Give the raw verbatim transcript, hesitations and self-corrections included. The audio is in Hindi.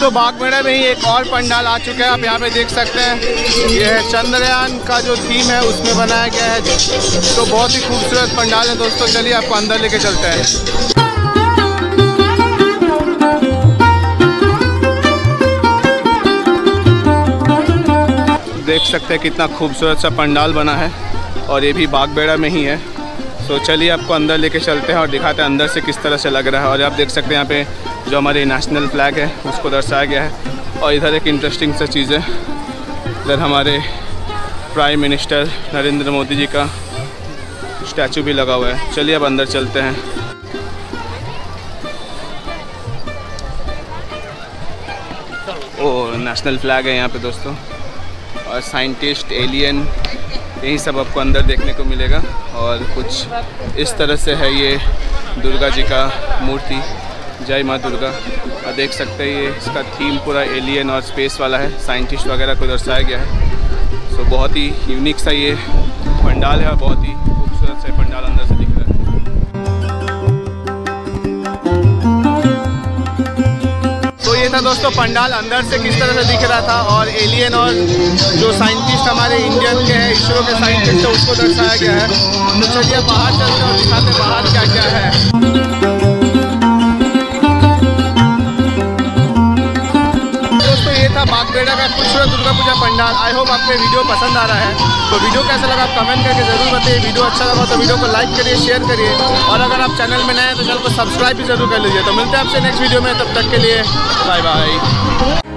दोस्तों बागबेड़ा में ही एक और पंडाल आ चुका है, आप यहाँ पे देख सकते हैं। ये है चंद्रयान का जो थीम है उसमें बनाया गया है, तो बहुत ही खूबसूरत पंडाल है दोस्तों। चलिए आपको अंदर लेके चलते हैं। देख सकते हैं कितना खूबसूरत सा पंडाल बना है और ये भी बागबेड़ा में ही है। तो चलिए आपको अंदर लेके चलते हैं और दिखाते हैं अंदर से किस तरह से लग रहा है। और आप देख सकते हैं यहाँ पे जो हमारे नेशनल फ्लैग है उसको दर्शाया गया है। और इधर एक इंटरेस्टिंग सा चीज़ है, इधर हमारे प्राइम मिनिस्टर नरेंद्र मोदी जी का स्टैचू भी लगा हुआ है। चलिए अब अंदर चलते हैं। ओ नेशनल फ्लैग है यहाँ पे दोस्तों, और साइंटिस्ट, एलियन, यही सब आपको अंदर देखने को मिलेगा। और कुछ इस तरह से है ये दुर्गा जी का मूर्ति, जय माँ दुर्गा। और देख सकते हैं ये इसका थीम पूरा एलियन और स्पेस वाला है, साइंटिस्ट वगैरह को दर्शाया गया है। सो बहुत ही यूनिक सा ये पंडाल है और बहुत ही खूबसूरत सा पंडाल अंदर से दिख रहा है। तो ये था दोस्तों पंडाल अंदर से किस तरह से दिख रहा था, और एलियन और जो साइंटिस्ट हमारे इंडियन के हैं, इसरो के साइंटिस्ट है, उसको दर्शाया गया है। तो चलिए बाहर चलते हैं और दिखाते हैं बाहर क्या क्या है। दोस्तों ये था बागबेड़ा का खूबसूरत दुर्गा पूजा पंडाल। आई होप आपको वीडियो पसंद आ रहा है। तो वीडियो कैसा लगा आप कमेंट करके ज़रूर बताइए। वीडियो अच्छा लगा तो वीडियो को लाइक करिए, शेयर करिए, और अगर आप चैनल में नए हैं तो चैनल को सब्सक्राइब भी जरूर कर लीजिए। तो मिलते हैं आपसे नेक्स्ट वीडियो में, तब तक के लिए बाय बाय।